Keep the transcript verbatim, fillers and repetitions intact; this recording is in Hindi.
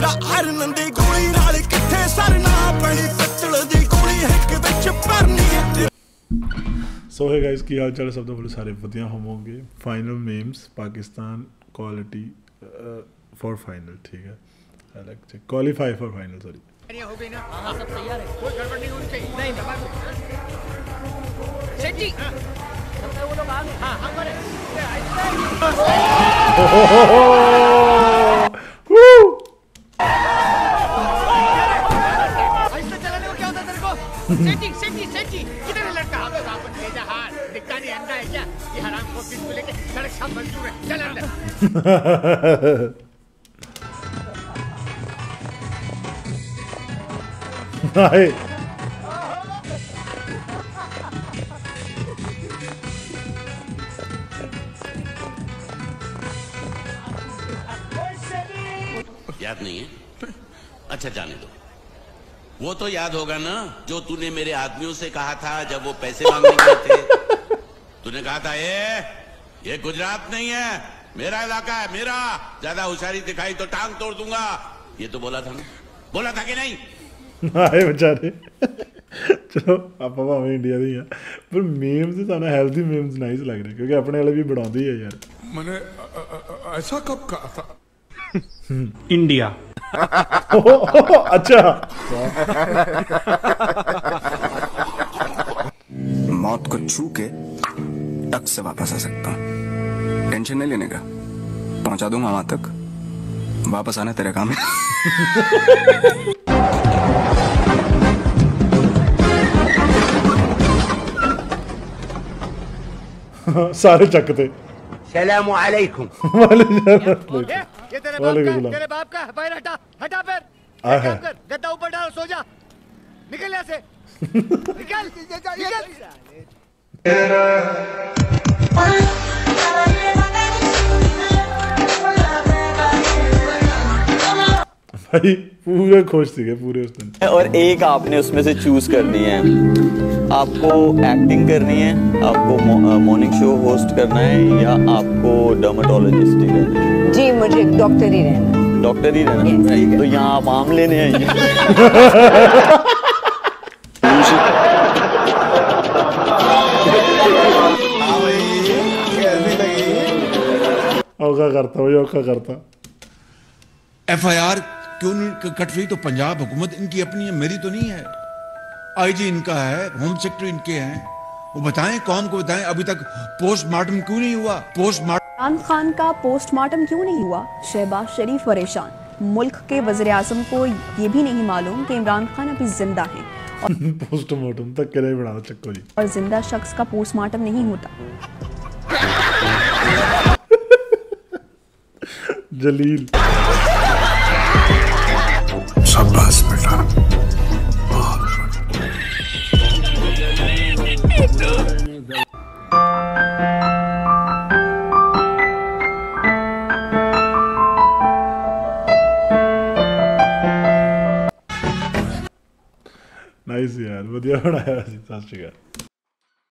तेरा आयरन दी गोली नाल किथे सरना पड़ी पिस्टल दी गोली हिक विच भरनी है। सो है गाइस की हाल चाल सब तो बोले सारे वधिया होवोगे। Final memes Pakistan quality for final, ठीक है, अलग से क्वालीफाई फॉर फाइनल, सॉरी हो गई ना। हाँ सब तैयार है, कोई गड़बड़ नहीं होनी चाहिए। नहीं सेठ जी वो लोग आ गए। हाँ हम बड़े ऐसे चलाने को क्या होता है तेरे को? सेठ जी सेठ जी सेठ जी किधर है लड़का? आप वापस ले जा। हार दिक्कत नहीं, अंडा है क्या? ये हराम को किसको लेके सड़क साफ मंजूर है। चल अंदर। हाय याद नहीं है? अच्छा जाने दो, वो तो याद होगा ना जो तूने मेरे आदमियों से कहा था जब वो पैसे मांगने गए थे। तूने कहा था ये ये गुजरात नहीं है, मेरा इलाका है, मेरा। ज्यादा होशियारी दिखाई तो टांग तोड़ दूंगा। ये तो बोला था ना, बोला था कि नहीं? हाय बेचारे चलो आप हमें इंडिया दी है पर मेम्स से सामने हेल्दी मेम्स नाइस लग रहे क्योंकि अपने वाले भी बढ़ाते ही है यार। मैंने ऐसा कब कहा था? इंडिया अच्छा मौत को छू के टक से वापस आ सकता हूँ। टेंशन नहीं लेने का, पहुंचा दूंगा वहां तक, वापस आना तेरे काम है। सारे चकते सलाम अलैकुम। ये तेरे बाप का, तेरे बाप का पैर हटा, हटा पैर। काम कर, गद्दा ऊपर डाल, सो जा। निकल यहाँ से। निकल, निकल। भाई पूरे खुश थे पूरे उस दिन। और एक आपने उसमें से चूज करनी है, आपको एक्टिंग करनी है, आपको मॉर्निंग शो होस्ट करना है, या आपको डर्मेटोलॉजिस्ट ही रहना है? जी मुझे डॉक्टर ही रहना है। डॉक्टर ही रहना है, तो यहाँ आप आम लेने आएंगे। औका करता वही औका करता। एफ आई आर क्यों नहीं कट रही? तो पंजाब हुकूमत इनकी अपनी है, मेरी तो नहीं है। आईजी इनका है, होम सेक्रेटरी इनके हैं, वो बताएं, कौम को बताएं अभी तक पोस्टमार्टम क्यों नहीं हुआ? पोस्टमार्टम इमरान खान का पोस्टमार्टम क्यों नहीं हुआ? शहबाज शरीफ परेशान। मुल्क के वज़ीर आज़म को ये भी नहीं मालूम कि इमरान खान अभी जिंदा है। पोस्टमार्टम तक के नहीं बढ़ा चक्को जी। और जिंदा शख्स का पोस्टमार्टम नहीं होता। जलील शाबाश बेटा। नाइस यार, बढ़िया बनाया। सत श्री अकाल।